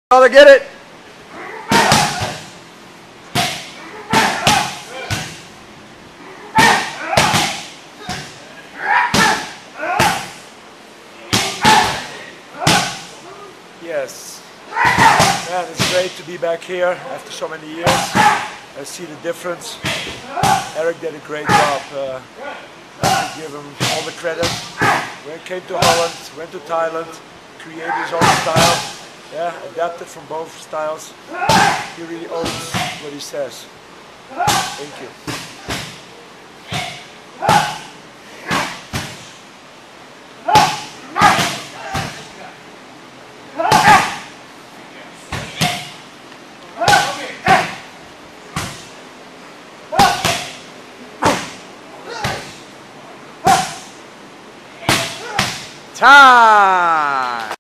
Brother, get it. Yes. Man, it's great to be back here after so many years. I see the difference. Eric did a great job. I give him all the credit. When he came to Holland, went to Thailand, created his own style. Yeah, adapted from both styles. He really owns what he says. Thank you. Time!